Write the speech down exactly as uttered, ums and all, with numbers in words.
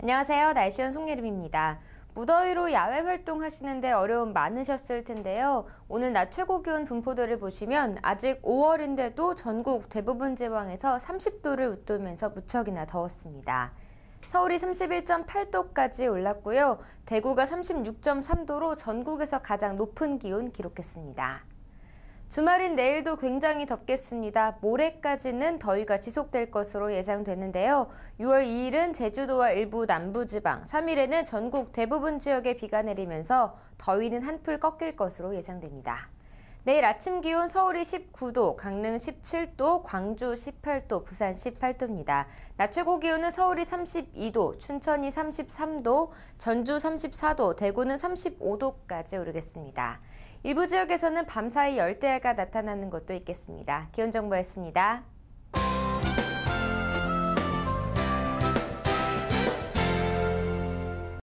안녕하세요. 날씨원 송예림입니다. 무더위로 야외 활동하시는데 어려움 많으셨을 텐데요. 오늘 낮 최고 기온 분포들을 보시면 아직 오월인데도 전국 대부분 지방에서 삼십 도를 웃돌면서 무척이나 더웠습니다. 서울이 삼십일 점 팔 도까지 올랐고요. 대구가 삼십육 점 삼 도로 전국에서 가장 높은 기온 기록했습니다. 주말인 내일도 굉장히 덥겠습니다. 모레까지는 더위가 지속될 것으로 예상되는데요. 유월 이 일은 제주도와 일부 남부지방, 삼 일에는 전국 대부분 지역에 비가 내리면서 더위는 한풀 꺾일 것으로 예상됩니다. 내일 아침 기온 서울이 십구 도, 강릉 십칠 도, 광주 십팔 도, 부산 십팔 도입니다. 낮 최고 기온은 서울이 삼십이 도, 춘천이 삼십삼 도, 전주 삼십사 도, 대구는 삼십오 도까지 오르겠습니다. 일부 지역에서는 밤사이 열대야가 나타나는 곳도 있겠습니다. 기온정보였습니다.